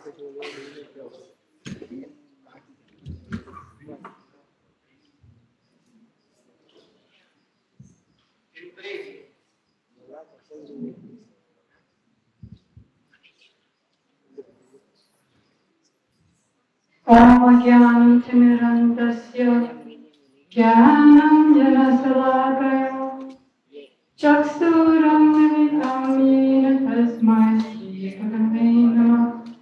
Om Gyanam Timirandasya Gyanam Janasalakaya Chaksuram Militam Yena Tasmai Shri Gurave Namah.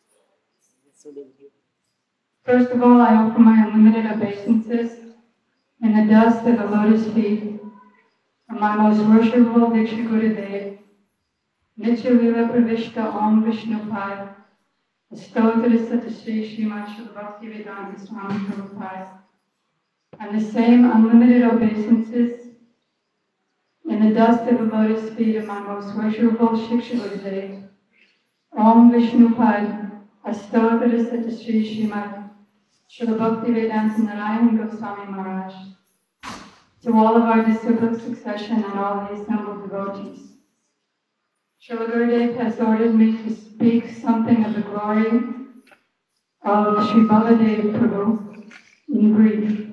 First of all, I offer my unlimited obeisances in the dust of the lotus feet of my most worshipful Diksha Gurudev, Nitya Lila Pravishta Om Vishnupad, Astotra Sata Sri Srimad Srila Bhaktivedanta Swami Prabhupada, and the same unlimited obeisances in the dust of the lotus feet of my most worshipful Shiksha Gurudev, Om Vishnupad, Astotra Sata Sri Srimad Srila Bhaktivedanta Narayana Goswami Maharaj, to all of our disciplic succession and all the assembled devotees. Srila Gurudev has ordered me to speak something of the glory of Sri Baladev Prabhu in brief.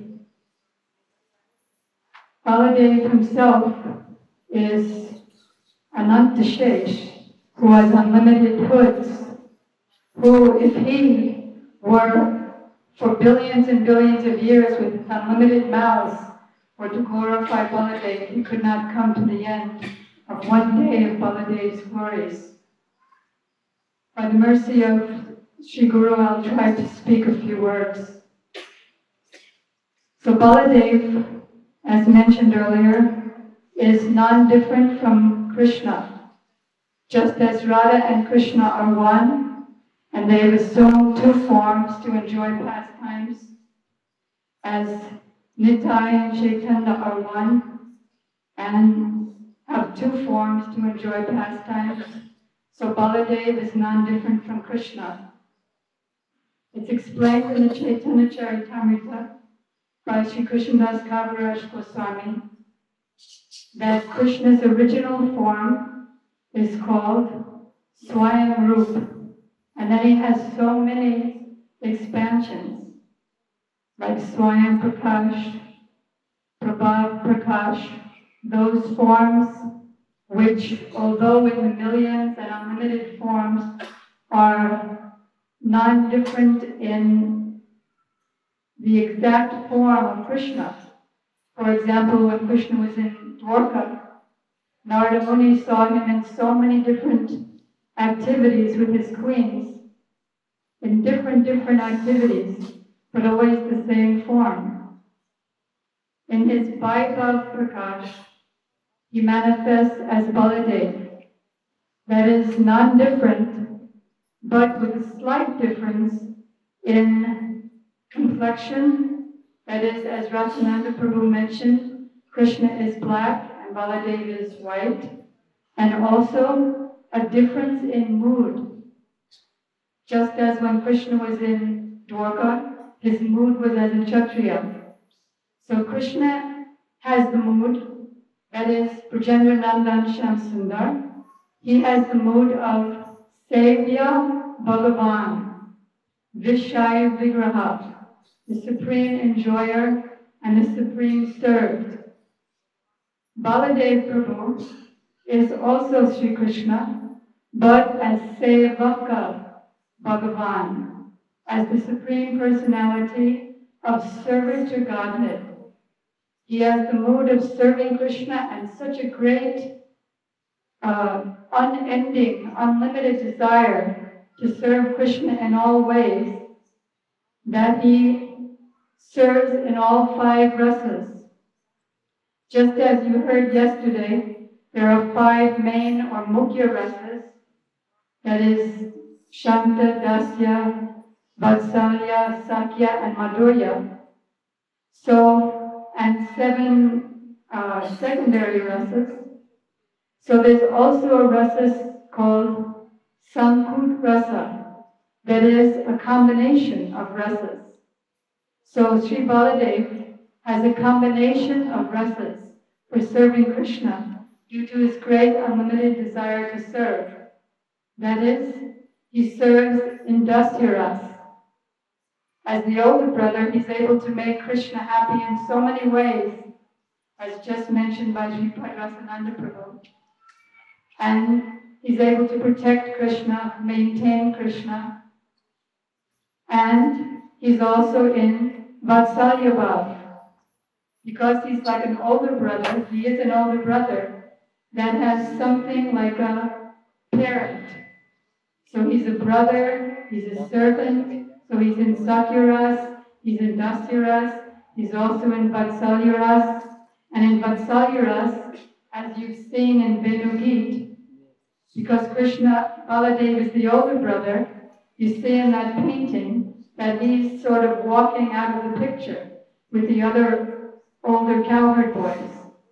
Baladev himself is Anantashesh, who has unlimited hoods, who, if he were for billions and billions of years with unlimited mouths, or to glorify Baladev, he could not come to the end of one day of Baladev's glories. By the mercy of Sri Guru, I'll try to speak a few words. So Baladev, as mentioned earlier, is non-different from Krishna. Just as Radha and Krishna are one, and they have assumed two forms to enjoy pastimes, as Nitai and Chaitanya are one, and have two forms to enjoy pastimes, so Baladev is non-different from Krishna. It's explained in the Chaitanya Charitamrita by Sri Krishnadas Kaviraj Goswami that Krishna's original form is called Swayam Rup, and then he has so many expansions, like Swayam Prakash, Prabhav Prakash, those forms which, although in the millions and unlimited forms, are non-different in the exact form of Krishna. For example, when Krishna was in Dwarka, Narada Muni saw him in so many different activities with his queens, in different activities, but always the same form. In his Vaibhav Prakash, he manifests as Baladev. That is non-different, but with a slight difference in complexion. That is, as Rasananda Prabhu mentioned, Krishna is black and Baladev is white, and also a difference in mood. Just as when Krishna was in Dwarka, his mood was as a Kshatriya. So Krishna has the mood, that is Brajendra Nandan Shyam Sundar. He has the mood of Sevya Bhagavan, Vishaya Vigraha, the supreme enjoyer and the supreme served. Baladev Prabhu is also Sri Krishna, but as Sevaka Bhagavan, as the supreme personality of servant to Godhead. He has the mood of serving Krishna and such a great, unending, unlimited desire to serve Krishna in all ways that he serves in all five rasas. Just as you heard yesterday, there are five main or mukhya rasas, that is Shanta, Dasya, Vatsalya, Sakya, and Madhurya. So, and seven secondary rasas. So there's also a rasa called Sankut Rasa, that is a combination of rasas. So Sri Baladev has a combination of rasas for serving Krishna due to his great unlimited desire to serve. That is, he serves in Dasyaras. As the older brother, he's able to make Krishna happy in so many ways, as just mentioned by Sripad Rasananda Prabhu. And he's able to protect Krishna, maintain Krishna. And he's also in Vatsalya Bhav. Because he's like an older brother, he is an older brother that has something like a parent. So he's a brother, he's a servant, so he's in Sakyaras, he's in Dasyaras, he's also in Vatsalyaras. And in Vatsalyaras, as you've seen in Venugit, because Krishna, Baladev is the older brother, you see in that painting that he's sort of walking out of the picture with the other older cowherd boys.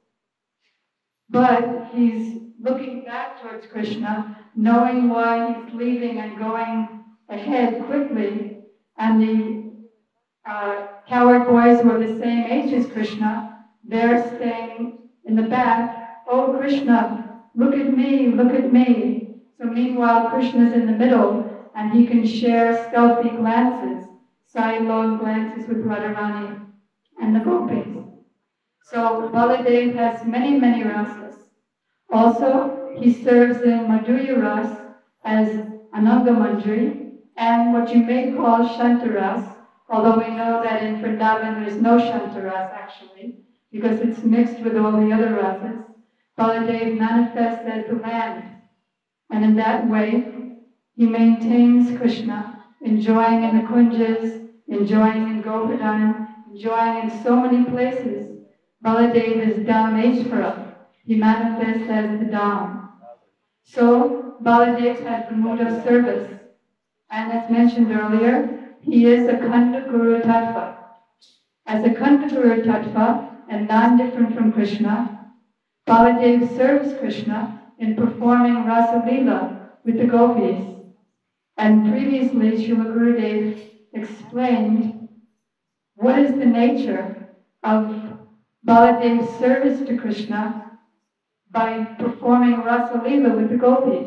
But he's looking back towards Krishna, knowing why he's leaving and going ahead quickly, and the cowherd boys who are the same age as Krishna, they're staying in the back. Oh, Krishna, look at me, look at me. So meanwhile, Krishna's in the middle, and he can share stealthy glances, sidelong glances with Radharani and the gopis. So Baladev has many, many rasas. Also, he serves in Madhurya Ras as Ananga Manjari, and what you may call Shantaras, although we know that in Vrindavan there is no Shantaras actually, because it's mixed with all the other rasas. Baladev manifests as the land, and in that way, he maintains Krishna, enjoying in the kunjas, enjoying in Govardhan, enjoying in so many places. Baladev is Dhameshvara. He manifests as the Dham. So, Baladev has the mood of service. And as mentioned earlier, he is a Khanda Guru Tattva. As a Khanda Guru Tattva, and non-different from Krishna, Baladev serves Krishna in performing Rasa Leela with the gopis. And previously, Srila Gurudev explained what is the nature of Baladev's service to Krishna by performing Rasa Leela with the gopis.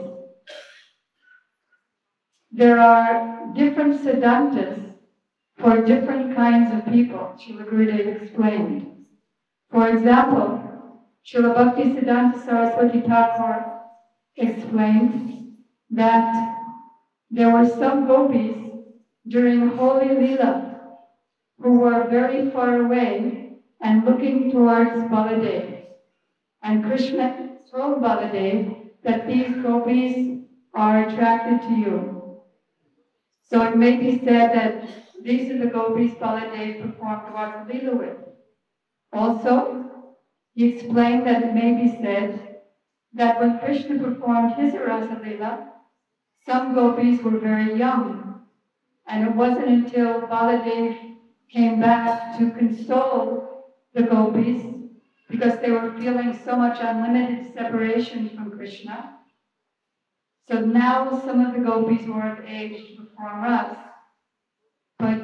There are different siddhantas for different kinds of people, Srila Gurudev explained. For example, Srila Bhakti Siddhanta Saraswati Thakur explained that there were some gopis during Holy Leela who were very far away and looking towards Baladev. And Krishna told Baladev that these gopis are attracted to you. So it may be said that these are the gopis Baladev performed Rasa Leela with. Also, he explained that it may be said that when Krishna performed his Rasa Leela, some gopis were very young. And it wasn't until Baladev came back to console the gopis, because they were feeling so much unlimited separation from Krishna. So now some of the gopis were of age to perform ras. But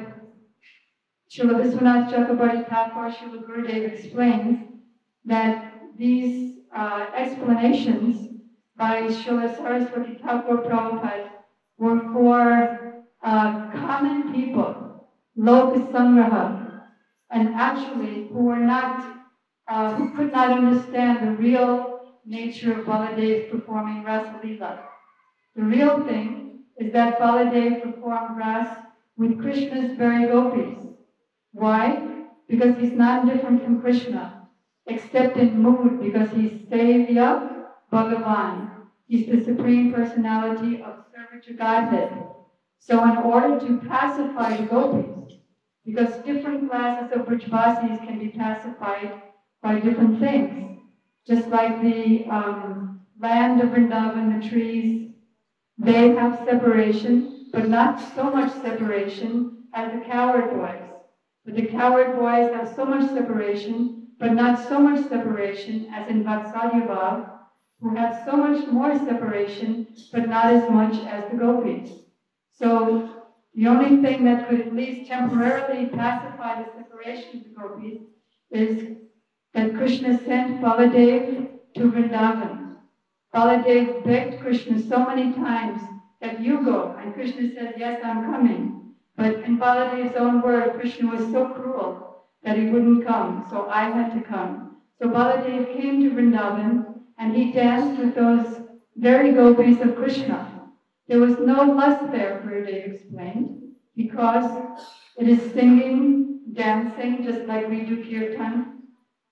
Srila Vishwanath Chakrabarti Thakur, Srila Gurudev explains that these explanations by Srila Saraswati Thakur Prabhupada were for common people, Lokasangraha, and actually who were not who could not understand the real nature of Baladev performing Rasa Leela. The real thing is that Baladev performed Ras with Krishna's very gopis. Why? Because he's not different from Krishna, except in mood, because he's Sevya Bhagavan. He's the Supreme Personality of Sarvaja Godhead. So in order to pacify the gopis, because different classes of Vrajavasis can be pacified by different things. Just like the land of Vrindavan, the trees, they have separation, but not so much separation as the cowherd boys. But the cowherd boys have so much separation, but not so much separation as in Vatsalya Bhav, who have so much more separation, but not as much as the gopis. So the only thing that could at least temporarily pacify the separation of the gopis is that Krishna sent Baladev to Vrindavan. Baladev begged Krishna so many times that you go. And Krishna said, yes, I'm coming. But in Baladev's own word, Krishna was so cruel that he wouldn't come, so I had to come. So Baladev came to Vrindavan and he danced with those very gopis of Krishna. There was no lust there, Gurudev explained, because it is singing, dancing, just like we do kirtan,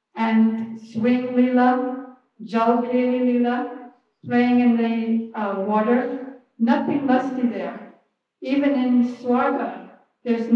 and swing lila, jalkeli lila, playing in the water, nothing lusty there. Even in Swarga, there's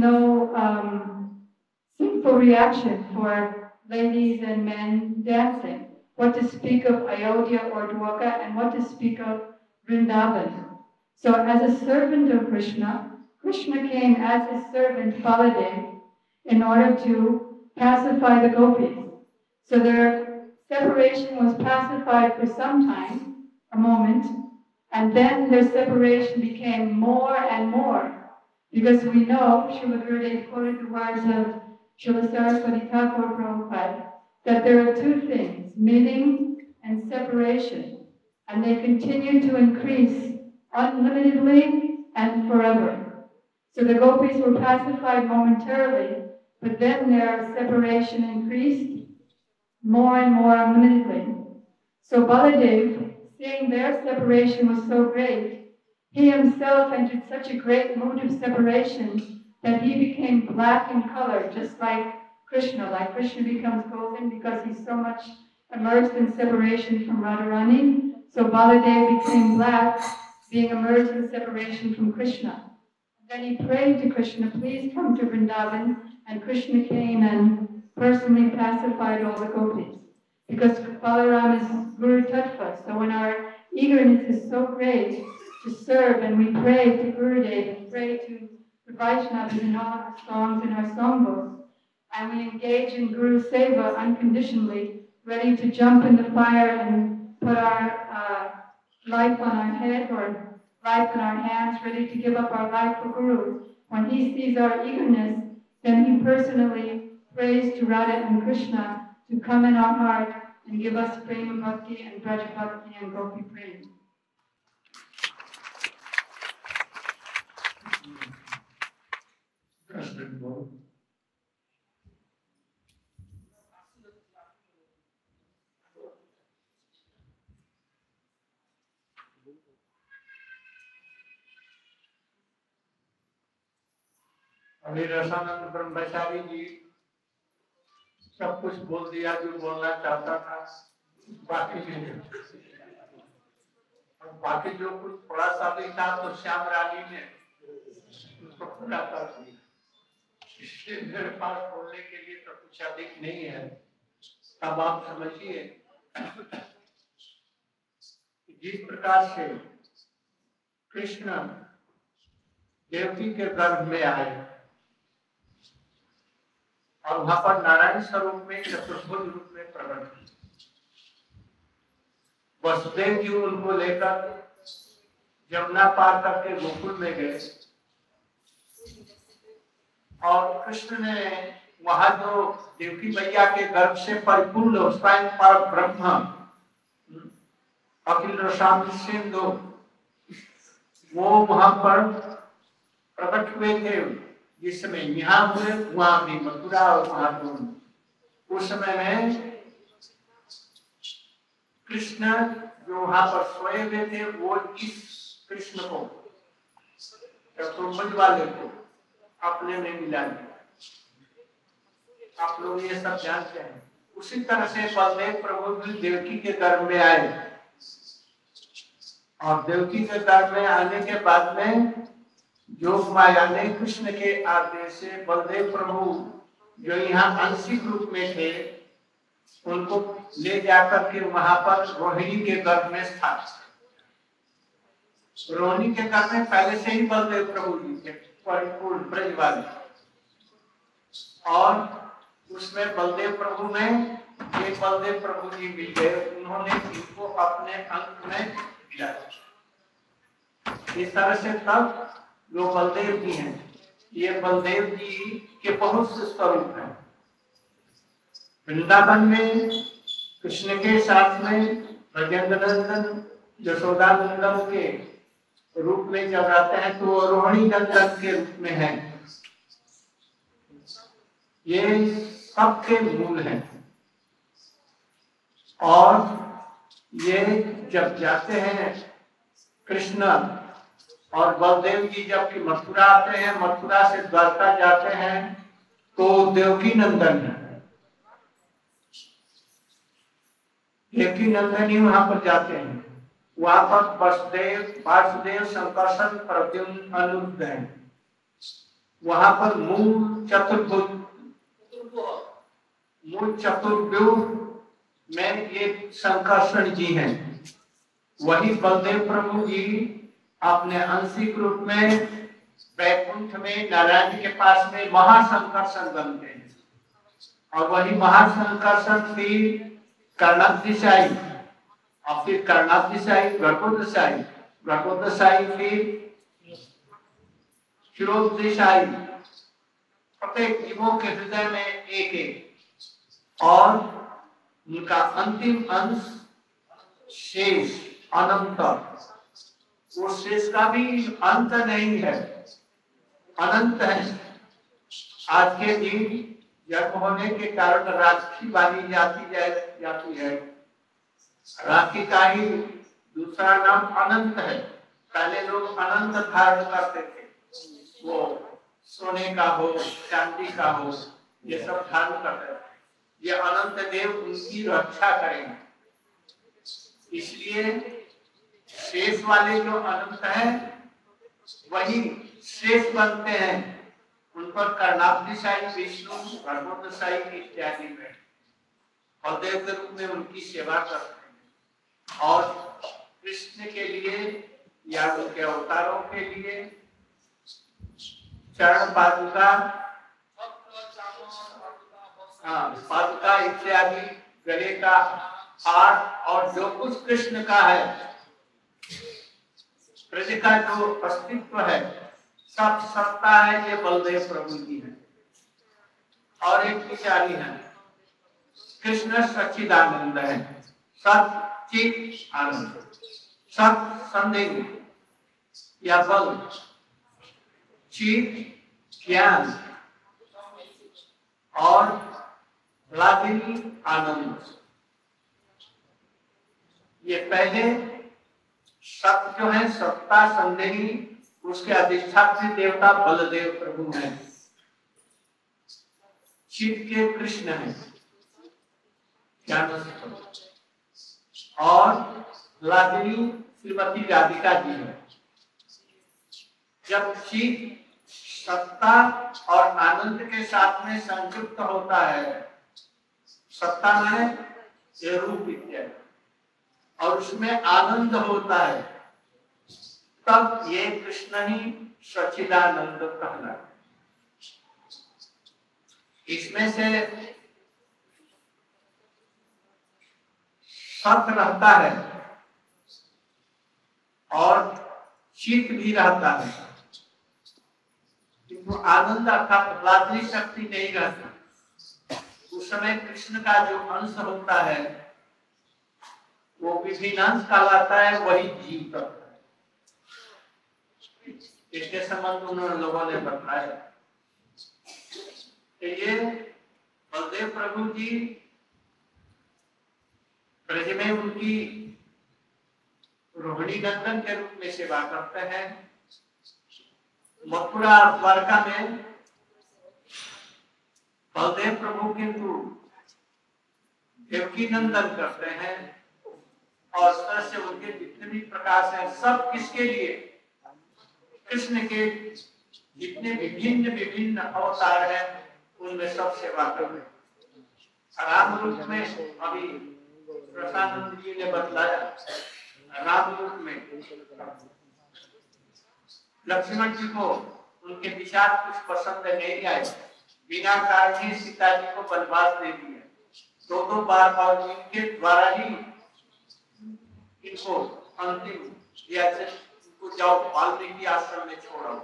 no sinful reaction for ladies and men dancing. What to speak of Ayodhya or Dwarka, and what to speak of Vrindavan. So as a servant of Krishna, Krishna came as his servant Baladev in order to pacify the gopis. So their separation was pacified for some time, a moment, and then their separation became more and more. Because we know, Srila Gurudev quoted the words of Srila Saraswati Thakur Prabhupada, that there are two things, meeting and separation, and they continue to increase unlimitedly and forever. So the gopis were pacified momentarily, but then their separation increased more and more unlimitedly. So Baladev, seeing their separation was so great, he himself entered such a great mood of separation that he became black in color, just like Krishna becomes golden because he's so much immersed in separation from Radharani. So Baladev became black, being immersed in separation from Krishna. Then he prayed to Krishna, please come to Vrindavan, and Krishna came and personally pacified all the gopis. Because Balaram is Guru Tattva, so when our eagerness is so great to serve, and we pray to Gurudev and pray to the Vaishnavas in all our songs in our songbooks, and we engage in Guru Seva unconditionally, ready to jump in the fire and put our life on our head or life in our hands, ready to give up our life for Guru. When he sees our eagerness, then he personally prays to Radha and Krishna to come in our heart and give us prema bhakti and braja bhakti and gopi prema. अभी रसानंद ब्रह्मचारी जी सब कुछ बोल दिया जो बोलना चाहता था, बाकी जो कुछ थोड़ा सा भी था तो श्याम रानी ने उसको पूरा कर दिया। इसलिए मेरे पास बोलने के लिए तो कुछ अधिक नहीं है। अब आप समझिए जिस प्रकार से कृष्ण देवकी के गर्भ में आए और वहां पर नारायण स्वरूप में चतुर्भुज रूप में प्रकट हुए, वसुदेव जी उनको लेकर यमुना पार करके गोकुल में गए और कृष्ण ने वहां जो देवकी मैया के गर्भ से परिपूर्ण स्वयं पर ब्रह्म अखिल रसाम सिंधु वो वहां पर प्रकट हुए थे। जिस समय यहाँ हुए वहां भी मथुरा और वहां उस समय में कृष्ण जो वहां पर सोए हुए थे वो इस कृष्ण को चतुर्भुज वाले को अपने में मिला दिया। आप लोग ये सब जानते हैं। उसी तरह से बलदेव प्रभु भी देवकी के गर्भ में आए और देवकी के गर्भ में आने के बाद में योग माया ने कृष्ण के आदेश से बलदेव प्रभु जो यहाँ आंशिक रूप में थे उनको ले जाकर के वहां पर रोहिणी के गर्भ में स्थापित। रोहिणी के गर्भ में पहले से ही बलदेव प्रभु जी थे परिपूर्ण ब्रजवासी, और उसमें बलदेव प्रभु में एक बलदेव प्रभु जी मिल गए, उन्होंने इनको अपने अंक में मिला। इस तरह से तब जो बलदेव जी हैं ये बलदेव जी के बहुत से स्वरूप हैं। वृंदावन में कृष्ण के साथ में ब्रजेंद्र नंदन यशोदा नंदन के रूप में जब रहते हैं तो वो रोहिणी नंदन के रूप में है। ये सबके मूल हैं। और ये जब जाते हैं कृष्ण और बलदेव जी जबकि मथुरा आते हैं, मथुरा से द्वारका जाते हैं, तो देवकी नंदन है। देवकी नंदन ही वहां पर जाते हैं। वहां पर वासुदेव संकर्षण प्रद्युम्न अनिरुद्ध है। वहां पर मूल चतुर्व्यूह में ये संकर्षण जी हैं। वही बलदेव प्रभु जी अपने आंशिक रूप में वैकुंठ में नारायण के पास में महासंकर्षण बनते हैं। और वही महासंकर्षण फिर कर्णातिशायी, और फिर कर्णातिशायी गर्भोदशायी फिर क्षीरोदशायी, प्रत्येक जीवों के हृदय में एक एक, और उनका अंतिम अंश शेष अनंत, वो शेष का भी अंत नहीं है, अनंत है। आज के दिन जन्म होने के कारण राखी बांधी जाती है। राखी का ही दूसरा नाम अनंत है। पहले लोग अनंत धारण करते थे, वो सोने का हो चांदी का हो ये सब धारण करते थे। ये अनंत देव उनकी रक्षा करेंगे, इसलिए शेष वाले जो अनंत है वही शेष बनते हैं। उन पर कर्णातिशायी विष्णु, गर्भोदशायी इत्यादि में बलदेव के रूप में उनकी सेवा करते हैं। और कृष्ण के लिए या उनके अवतारों के लिए चरण पादुका, पादुका इत्यादि, गले का हार और जो कुछ कृष्ण का है, कृष्ण का जो अस्तित्व है, सब सत्ता है, ये बलदेव प्रभु जी है। और एक विचारी है, कृष्ण सच्चिदानंद है, सच्चित आनंद, सत संदेह या बल, चित ज्ञान और लादिनी आनंद। ये पहले सत्य जो है, सत्ता संदेही, उसके अधिष्ठात्री देवता बलदेव प्रभु हैं। चित के कृष्ण हैं, और लादिनी श्रीमती राधिका जी है। जब चित सत्ता और आनंद के साथ में संयुक्त होता है, सत्ता में ये रूप इत्यादि, और उसमें आनंद होता है, तब ये कृष्ण ही सच्चिदानंद कहलाता है। इसमें से सत रहता है और चित भी रहता है, किंतु आनंद अर्थात लादनी शक्ति नहीं रहती। उस समय कृष्ण का जो अंश होता है वो विभिन्न अंश कहलाता है, वही जीव करता है। इसके संबंध उन्होंने लोगों ने बताया। ये बलदेव प्रभु जी ब्रज में उनकी रोहिणी नंदन के रूप में सेवा करते हैं। मथुरा द्वारका में बलदेव प्रभु किंतु देवकी नंदन करते हैं, और इस तरह से उनके जितने भी प्रकाश हैं सब किसके लिए? कृष्ण के जितने विभिन्न अवतार हैं उनमें सब सेवा कर रहे हैं। राम रूप में अभी प्रसानंद जी ने बतलाया, राम रूप में लक्ष्मण जी को उनके विचार कुछ पसंद नहीं आए, बिना कारण ही सीता जी को वनवास दे दिया 2 बार, और इनके द्वारा ही इनको अंतिम दिया, इनको जाओ वाल्मीकि आश्रम में छोड़ो।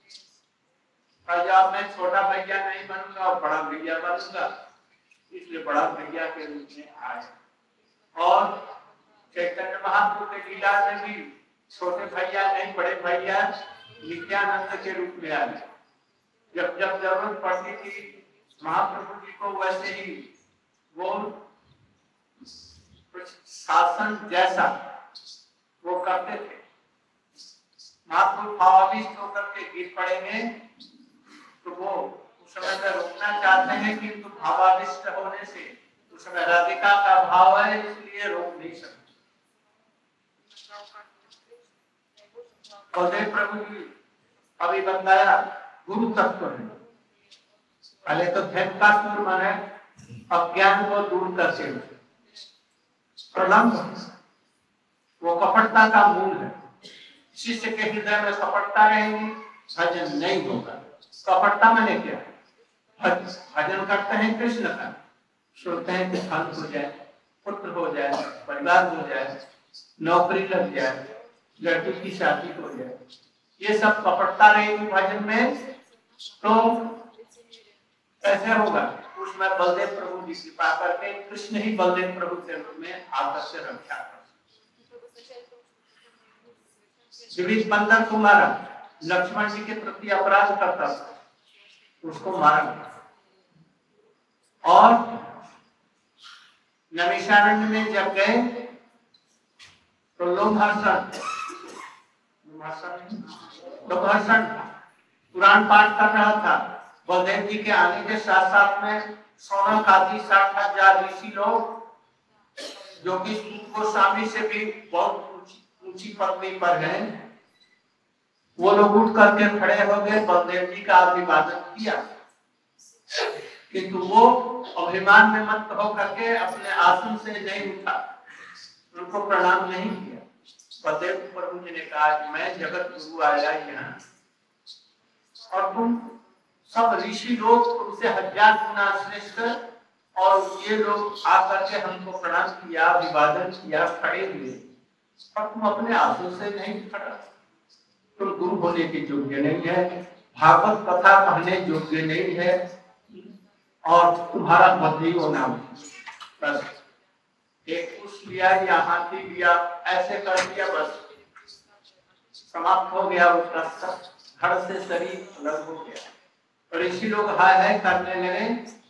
जब मैं छोटा भैया नहीं बनूंगा और बड़ा भैया बनूंगा, इसलिए बड़ा भैया के रूप में आए। और चैतन्य महाप्रभु के लीला में भी छोटे भैया नहीं, बड़े भैया नित्यानंद के रूप में आए। जब जब जरूरत पड़ती थी महाप्रभु जी को, वैसे ही वो कुछ शासन जैसा वो करते थे। महाप्रभु भावाविष्ट होकर के गिर पड़ेंगे तो वो उस समय में रोकना चाहते हैं, किंतु भावाविष्ट होने से उस समय राधिका का भाव है, इसलिए रोक नहीं सकते। बलदेव प्रभु जी अभी बताया गुरु तत्व है। पहले तो धैर्य का सुर माने अज्ञान को दूर करते हुए, प्रलंब वो कपटता का मूल है। शिष्य के हृदय में कपटता रहेगी, भजन नहीं होगा। कपटता माने क्या? भजन करते हैं कृष्ण का, सोचते हैं कि धन हो जाए, पुत्र हो जाए, परिवार हो जाए, नौकरी लग जाए, लड़की की शादी हो जाए, ये सब कपटता रहेगी भजन में, तो कैसे होगा? उसमें बलदेव प्रभु जी कृपा करके कृष्ण ही बलदेव प्रभु के रूप में आकर से रक्षा कर। विविध बंदर को मारा, लक्ष्मण जी के प्रति अपराध करता था, उसको मारा। और नैमिषारण्य में जब गए तो लोमहर्षण पुराण पाठ कर रहा था। बलदेव जी के आने के साथ साथ में सोना खाती 60,000 ऋषि लोग, जो कि सूत गोस्वामी से भी बहुत ऊंची पदवी पर हैं, वो लोग उठ करके खड़े हो गए, बलदेव जी का अभिवादन किया, किंतु वो अभिमान में मत होकर के अपने आसन से नहीं उठा, उनको प्रणाम नहीं किया। बलदेव प्रभु जी ने कहा कि मैं जगत गुरु आया यहाँ, और तुम सब ऋषि लोग तुमसे 1000 गुना श्रेष्ठ, और ये लोग आकर के हमको प्रणाम किया, अभिवादन किया, खड़े हुए, और तुम अपने आसन से नहीं खड़ा। तुम गुरु होने के योग्य नहीं है, भागवत कथा कहने योग्य नहीं है, और तुम्हारा बदली होना। बस एक कुछ लिया या हाथी लिया, ऐसे कर दिया, बस समाप्त हो गया उसका सब, धड़ से शरीर अलग हो गया। और ऋषि लोग हाय हाय करने लगे,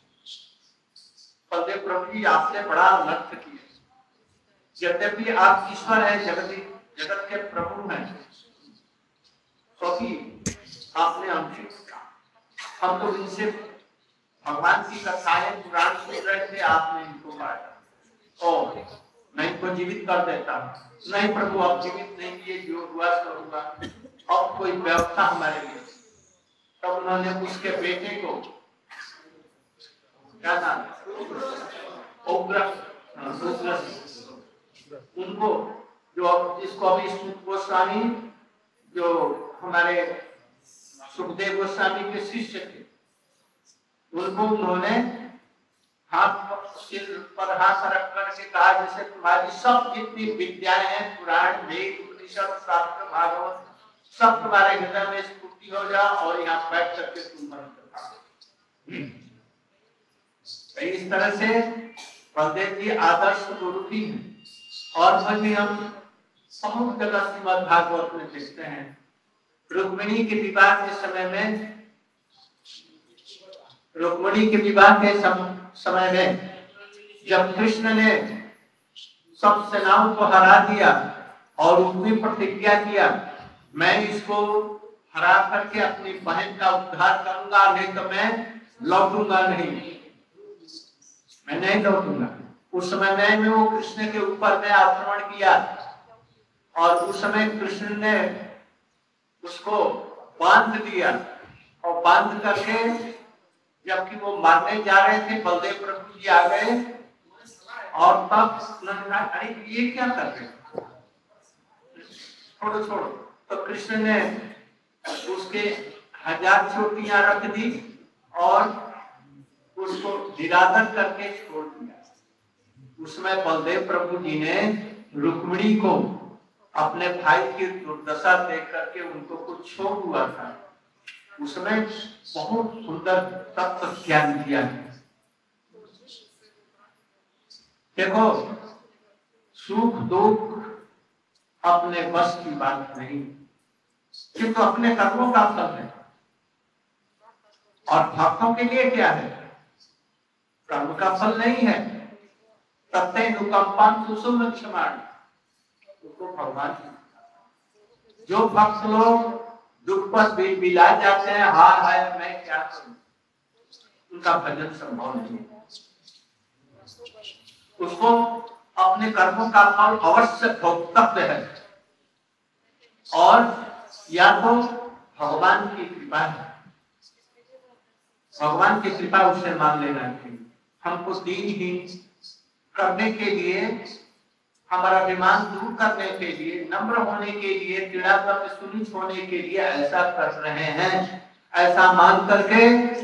बलदेव प्रभु जी आपने बड़ा अनर्थ किया, यद्यपि आप ईश्वर है, जगत के प्रभु हैं, क्योंकि आपने हमसे कहा, हम तो इनसे भगवान की कथाएं पुराण सुन रहे थे, आपने इनको मारा, और मैं इनको जीवित कर देता हूँ। नहीं प्रभु, आप जीवित नहीं किए, जो हुआ सो हुआ, अब कोई व्यवस्था हमारे लिए। तब उन्होंने उसके बेटे को, क्या नाम, उग्र, उनको, जो जिसको अभी सूत गोस्वामी, जो हमारे सुखदेव गोस्वामी के शिष्य थे, उनको उन्होंने हाथ सिर पर हाथ रख करके कहा, जैसे तुम्हारी सब जितनी विद्याएं हैं, पुराण, वेद, उपनिषद, शास्त्र, भागवत, सब तुम्हारे हृदय में स्फूर्ति हो जा, और यहाँ बैठ करके तुम मन करो। इस तरह से बलदेव जी आदर्श गुरु भी हैं। और भी हम बहुत जगह श्रीमद् भागवत में देखते हैं, रुक्मिणी के विवाह के समय में, रुक्मिणी के विवाह के समय में जब कृष्ण ने सब सेनाओं को हरा दिया और उसने प्रतिज्ञा किया, मैं इसको हरा करके अपनी बहन का उद्धार करूंगा, नहीं तो मैं लौटूंगा नहीं, मैं नहीं लौटूंगा। उस समय मैंने वो कृष्ण के ऊपर में आक्रमण किया, और उस समय कृष्ण ने उसको बांध दिया, और बांध करके जबकि वो मारने जा रहे थे, बलदेव प्रभु जी आ गए, और तब अरे ये क्या कर रहे हो, छोड़ो छोड़ो। तो कृष्ण ने उसके 1000 चोटियां रख दी और उसको निरादर करके छोड़ दिया। उसमें बलदेव प्रभु जी ने रुक्मिणी को अपने भाई की दुर्दशा देख करके उनको कुछ शोक हुआ था, उसमें बहुत सुंदर तत्व ज्ञान दिया है। देखो, सुख दुख अपने बस की बात नहीं, किंतु अपने कर्मों का फल है। और भक्तों के लिए क्या है? कर्म का फल नहीं है। तत्तेनुकंपं सुसुम्न क्षमाण, उसको भगवान जो भक्त लोग दुख पर बिला जाते हैं, हाय हाय मैं क्या करूं, उनका भजन संभव नहीं। उसको अपने कर्मों का फल अवश्य भोक्तव्य है, और या तो भगवान की कृपा है, भगवान की कृपा उससे मांग लेना चाहिए। हमको दीनहीन करने के लिए, हमारा अभिमान दूर करने के लिए, नम्र होने के लिए, क्रीड़ात्मक सुनिश्चित होने के लिए ऐसा कर रहे हैं, ऐसा मान करके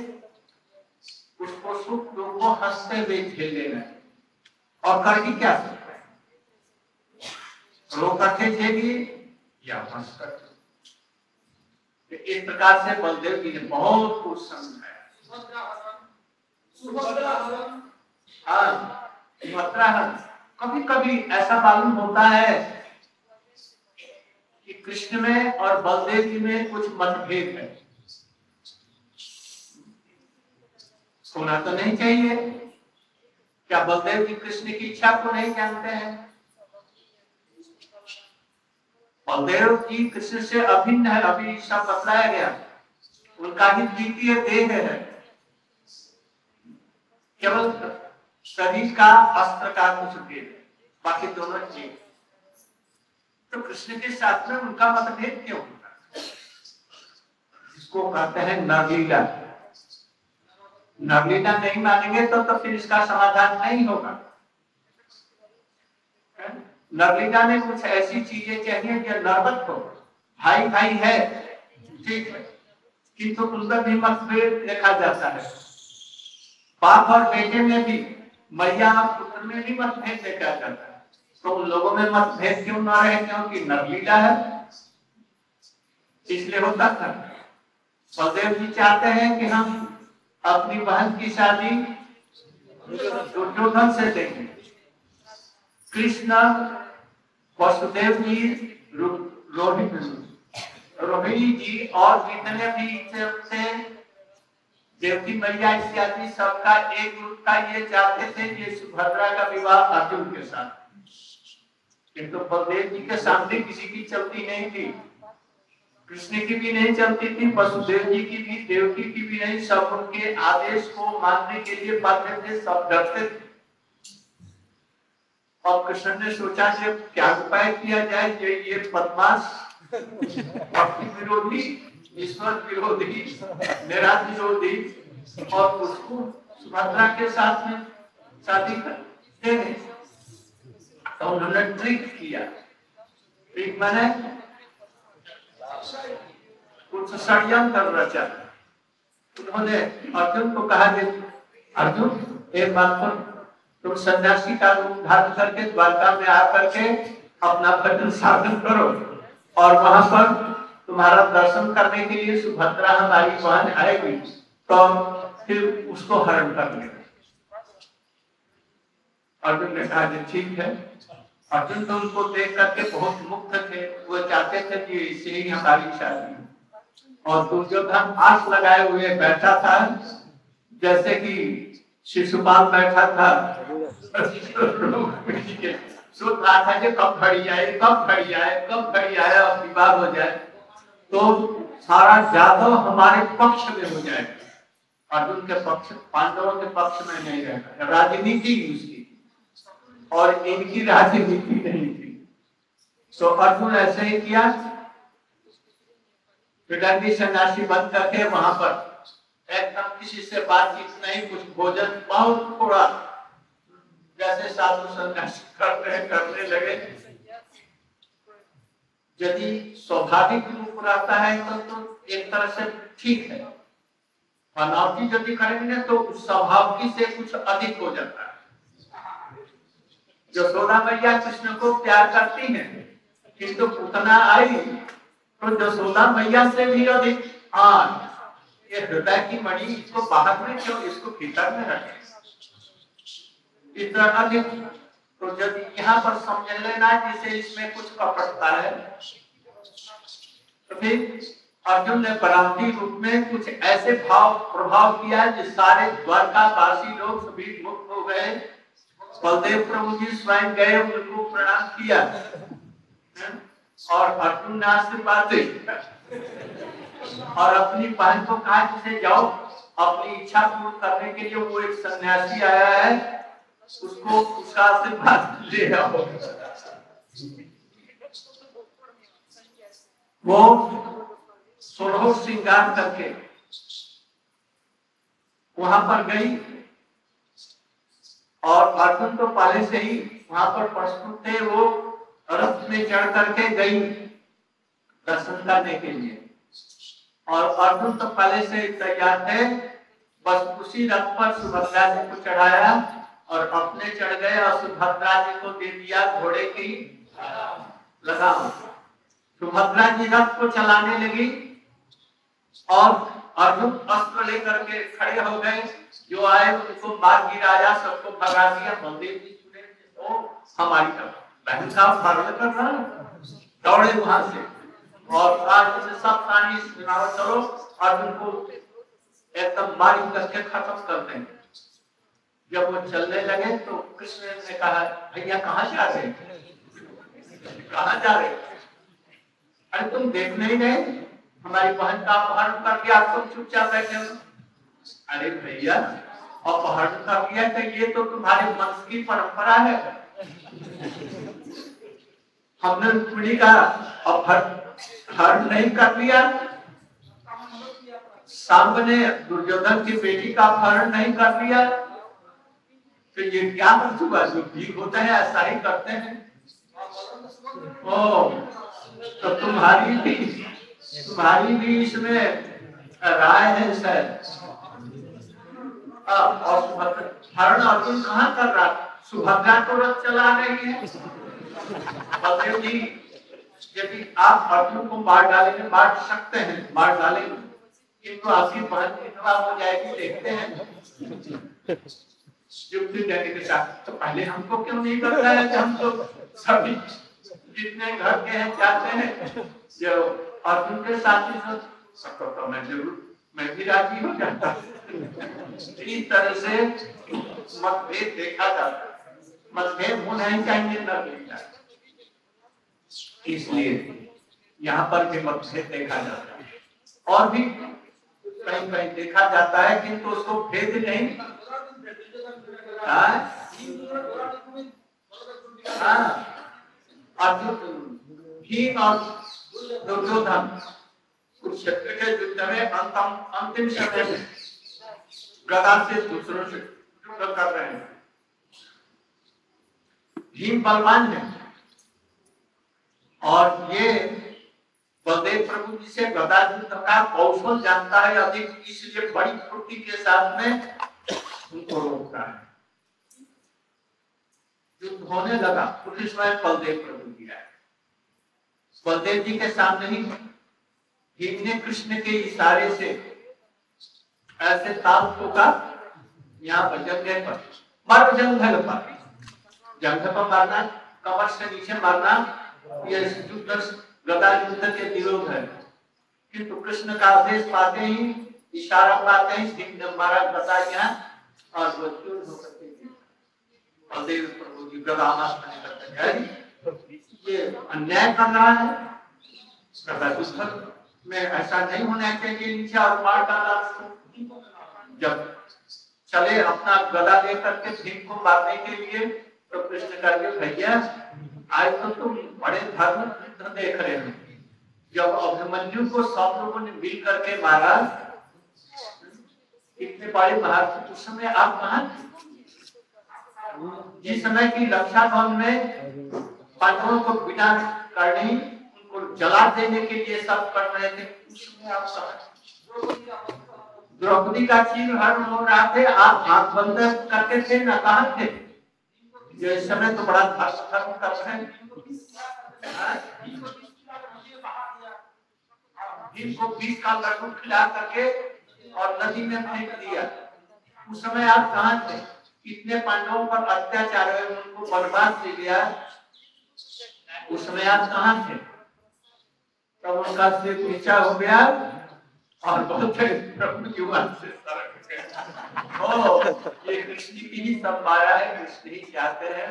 उसको सुख दुख को हंसते हुए झेल लेना है। और कर ही क्या सकते हैं? रो करके झेलिए या हंस करके। इस प्रकार से बलदेव जी ने बहुत कुछ समझाया। हाँ, कभी कभी ऐसा मालूम होता है कि कृष्ण में और बलदेव जी में कुछ मतभेद है। होना तो नहीं चाहिए। क्या बलदेव जी कृष्ण की इच्छा को नहीं जानते हैं? बलदेव जी कृष्ण से अभिन्न है, अभी सब बतलाया गया। उनका ही द्वितीय देह है, केवल शरीर का, अस्त्र का कुछ भेद, बाकी दोनों एक। तो कृष्ण के साथ में उनका मतभेद क्यों होता है? इसको कहते हैं नवलीला। नवलीला नहीं मानेंगे तो फिर इसका समाधान नहीं होगा। नवलीला में कुछ ऐसी चीजें चाहिए जो नर्वत हो। भाई भाई है, ठीक है, किंतु उनका भी मतभेद देखा जाता है। बाप और बेटे में भी, मैया और पुत्र में भी मतभेद देखा जाता है। तो उन लोगों में मतभेद क्यों ना रहे? क्योंकि नवलीला है, इसलिए होता था। बलदेव जी चाहते हैं कि हम अपनी बहन की शादी दुर्योधन से देखें। कृष्ण वसुदेव जी, रोहिणी जी और जितने भी थे, देवकी मैया इत्यादि सबका एक रूप का ये चाहते थे कि सुभद्रा का विवाह अर्जुन के साथ, किंतु बलदेव जी के सामने किसी की चलती नहीं थी। कृष्ण की भी नहीं चलती थी, वसुदेव जी की भी, देवकी की भी नहीं। सब उनके आदेश को मानने के लिए बाध्य थे, सब डरते थे। और कृष्ण ने सोचा कि क्या उपाय किया जाए, ये बदमाश, भक्ति विरोधी, ईश्वर विरोधी, निराश विरोधी, और उसको सुभद्रा के साथ में शादी करते हैं। तो उन्होंने ट्रिक किया। ट्रिक माने कुछ षड्यंत्र रचा। उन्होंने अर्जुन को कहा कि अर्जुन एक बात पर, तुम सन्यासी का रूप धारण करके द्वारका में आकर के अपना भजन साधन करो, और वहां पर तुम्हारा दर्शन करने के लिए सुभद्रा हमारी बहन आएगी, तो फिर उसको हरण कर लेना। अर्जुन ने कहा कि ठीक है। अर्जुन तो उनको देख करके बहुत मुक्त थे, वो चाहते थे कि इससे ही हमारी शादी। और दुर्योधन आंख लगाए हुए बैठा था, जैसे कि शिशुपाल बैठा था, सोच रहा था कि कब घड़ी आए, कब घड़ी आए, कब घड़ी आए और विवाह हो जाए, तो सारा जादव हमारे पक्ष में हो जाएगा। अर्जुन के पक्ष, पांडवों के पक्ष में नहीं रहेगा। राजनीति उसकी, और इनकी राजनीति नहीं थी। तो अर्जुन ऐसे ही किया, विदर्भी सन्यासी बन करके वहां पर एकदम किसी से बातचीत नहीं, कुछ भोजन बहुत थोड़ा, जैसे साधु सन्यासी करने लगे। यदि स्वाभाविक रूप रहता है तो एक तरह से ठीक है, बनावटी यदि करेंगे तो स्वाभाविक से कुछ अधिक हो जाता है। यशोदा मैया कृष्ण को प्यार करती हैं, किंतु पूतना आई तो यशोदा मैया से भी अधिक, ये हृदय की मणि, इसको बाहर में क्यों, इसको भीतर में रखें, इतना अधिक। तो यदि यहाँ पर समझ लेना जैसे इसमें कुछ कपटता है, तो फिर अर्जुन ने बरामदी रूप में कुछ ऐसे भाव प्रभाव किया जो सारे द्वारकावासी लोग सभी मुक्त हो गए। बलदेव प्रभु जी स्वयं गए, उनको प्रणाम किया और अर्जुन ने आशीर्वाद दिया और अपनी बहन को कहा जिसे जाओ अपनी इच्छा पूर्ण करने के लिए, वो एक सन्यासी आया है, उसको उसका आशीर्वाद ले आओ। वो सोलह श्रृंगार करके वहां पर गई और अर्जुन तो पहले से ही वहां पर प्रस्तुत थे। वो रथ में चढ़ करके गई दर्शन करने के लिए और अर्जुन तो पहले से तैयार थे, बस उसी रथ पर सुभद्रा जी को चढ़ाया और अपने चढ़ गए और सुभद्रा जी को दे दिया घोड़े की लगाम। सुभद्रा जी रथ को चलाने लगी और अर्जुन अस्त्र लेकर के खड़े हो गए, जो आए उनको मार गिराया, सबको भगा दिया। बलदेव जी सुने तो हमारी बहन का अपहरण कर रहा है, दौड़े वहां से और आज से सब सानी चलो अर्जुन को एकदम मार करके खत्म कर देंगे। जब वो चलने लगे तो कृष्ण ने कहा, भैया कहाँ जा रहे हैं, कहाँ जा रहे हैं? अरे तुम देख नहीं रहे हमारी बहन का अपहरण कर दिया, तुम चुपचाप बैठे हो। अरे भैया अपहरण कर दिया तो ये तो तुम्हारे वंश की परंपरा है, हमने रुक्मिणी का अपहरण नहीं कर लिया, सांब ने दुर्योधन की बेटी का अपहरण नहीं कर लिया, तो ये क्या हुआ? जो ठीक होता है ऐसा ही करते हैं। ओ तो तुम्हारी भी इसमें राय है सर। और हरण अर्जुन कहाँ कर रहा? सुभद्रा तो रथ चला रही है। बलदेव जी यदि आप अर्जुन को मार डालेंगे, मार सकते हैं, मार डालेंगे, किंतु आपकी बहन कितना हो जाएगी देखते हैं। युक्ति देने के साथ तो पहले हमको क्यों नहीं करता है कि हम तो सभी जितने घर के हैं चाहते हैं जो अर्जुन के साथी सबको तो मैं भी राजी हो जाता। इस तरह से मतभेद देखा जाता है, मतभेद होना ही चाहिए न देखा, इसलिए यहाँ पर भी मतभेद देखा जाता है और भी कहीं कहीं देखा जाता है, किंतु उसको भेद नहीं। अर्जुन भीम और दुर्योधन कुरुक्षेत्र के युद्ध में अंतिम समय में गदा से दूसरों से युद्ध कर रहे हैं। भीम बलवान है और ये बलदेव प्रभु जी से गदा युद्ध का कौशल जानता है अधिक, इसलिए बड़ी फुर्ती के साथ में उनको रोकता है। युद्ध होने लगा, उसी समय बलदेव प्रभु जी आए। बलदेव जी के सामने ही भीम ने कृष्ण के इशारे से ऐसे ताल ठोका, यहाँ पर जंघे पर मर, जंघल पर मारना, कमर से नीचे मारना, ये युद्ध गदा युद्ध के विरोध है। किंतु कृष्ण का आदेश पाते ही, इशारा पाते ही भीम ने मारा गदा यहाँ और वो युद्ध होकर बलदेव प्रभु जी गदानाश ये अन्याय कर रहा है। में ऐसा नहीं होना चाहिए, नीचे और मार डाला। जब चले अपना गदा लेकर के भीम को मारने के लिए, तो कृष्ण कहे भैया आज तो तुम बड़े धर्म युद्ध देख रहे हो। जब अभिमन्यु को सब लोगों ने मिल करके मारा, इतने बड़े महाराज, उस समय आप कहाँ? जिस समय की रक्षा भवन में पांडवों को विनाश करने, उनको जला देने के लिए सब कर रहे थे, उसमें आप द्रौपदी का चीरहरण हो रहा थे, आप आंख बंद करके थे ना, कहाँ थे? ये समय तो बड़ा धर्म कर रहे हैं। भीम को 20 का लड्डू खिला करके और नदी में फेंक दिया, उस समय आप कहाँ थे? कितने पांडवों पर अत्याचार हुए, उनको वनवास दे दिया, उसमें आप कहाँ थे? तब उनका सिर नीचा हो गया और बोलते प्रभु जी वहां से सरक गए। ओ, ये कृष्ण की ही सब माया है, कृष्ण ही चाहते हैं।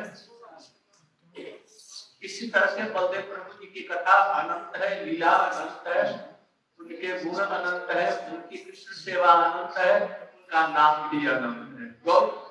इसी तरह से बलदेव प्रभु जी की कथा अनंत है, लीला अनंत है, उनके गुण अनंत है, उनकी कृष्ण सेवा अनंत है, उनका नाम भी अनंत है।